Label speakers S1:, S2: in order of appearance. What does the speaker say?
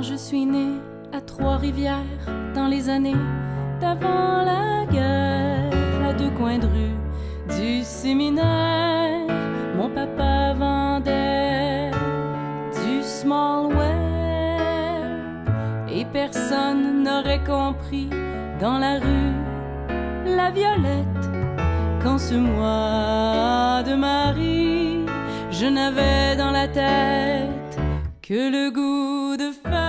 S1: Quand je suis née à Trois-Rivières, dans les années d'avant la guerre, à deux coins de rue du séminaire, mon papa vendait du small wear et personne n'aurait compris dans la rue la violette qu'en ce mois de Marie, je n'avais dans la tête que le goût de faire